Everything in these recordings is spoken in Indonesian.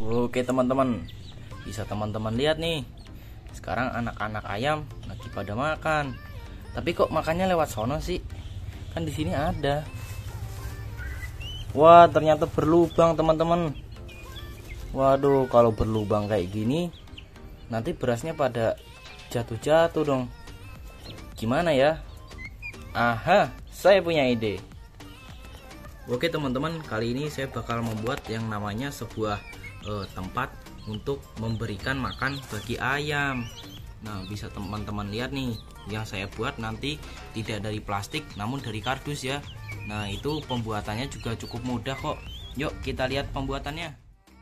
Oke teman-teman, bisa teman-teman lihat nih. Sekarang anak-anak ayam lagi pada makan. Tapi kok makannya lewat sono sih? Kan di sini ada. Wah, ternyata berlubang teman-teman. Waduh, kalau berlubang kayak gini, nanti berasnya pada jatuh-jatuh dong. Gimana ya? Aha, saya punya ide. Oke teman-teman, kali ini saya bakal membuat yang namanya sebuah tempat untuk memberikan makan bagi ayam. Nah, bisa teman-teman lihat nih, yang saya buat nanti tidak dari plastik namun dari kardus ya. Nah, itu pembuatannya juga cukup mudah kok. Yuk kita lihat pembuatannya.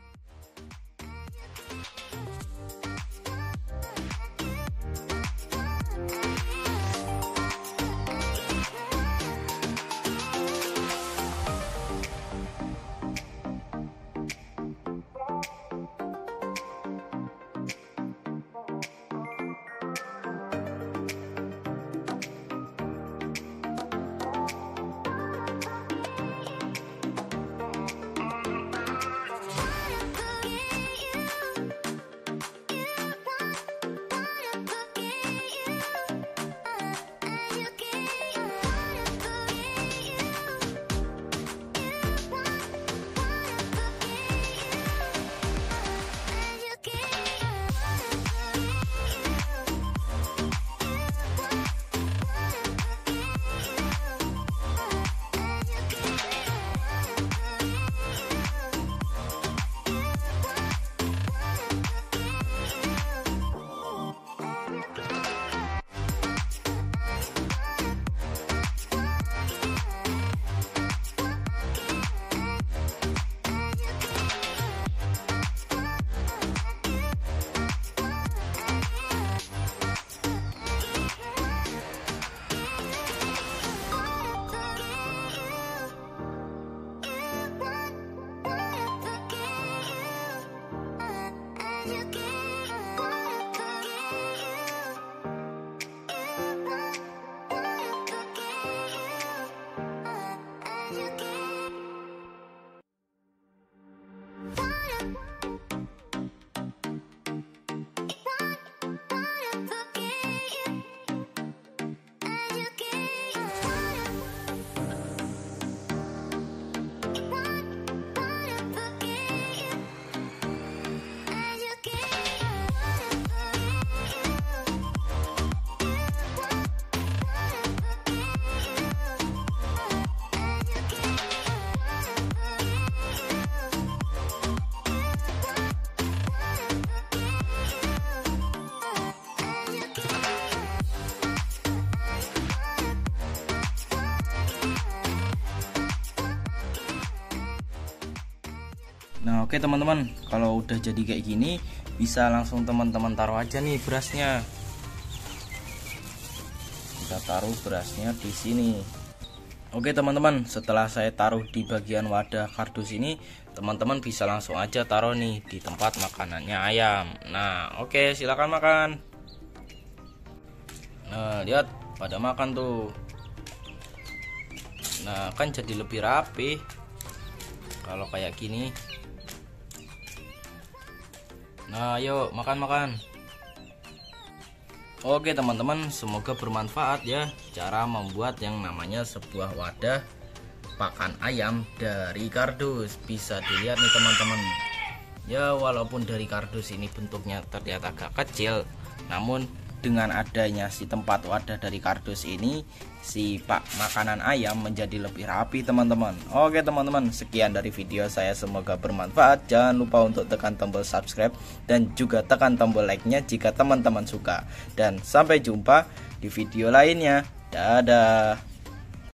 Nah, oke teman-teman, kalau udah jadi kayak gini, bisa langsung teman-teman taruh aja nih berasnya. Kita taruh berasnya di sini. Oke teman-teman, setelah saya taruh di bagian wadah kardus ini, teman-teman bisa langsung aja taruh nih di tempat makanannya ayam. Nah, oke, silakan makan. Nah, lihat pada makan tuh. Nah, kan jadi lebih rapi kalau kayak gini. Nah, yuk makan-makan. Oke teman-teman, semoga bermanfaat ya cara membuat yang namanya sebuah wadah pakan ayam dari kardus. Bisa dilihat nih teman-teman. Ya, walaupun dari kardus ini bentuknya terlihat agak kecil, namun dengan adanya si tempat wadah dari kardus ini, si makanan ayam menjadi lebih rapi teman-teman. Oke teman-teman, sekian dari video saya, semoga bermanfaat. Jangan lupa untuk tekan tombol subscribe dan juga tekan tombol like-nya jika teman-teman suka. Dan sampai jumpa di video lainnya. Dadah.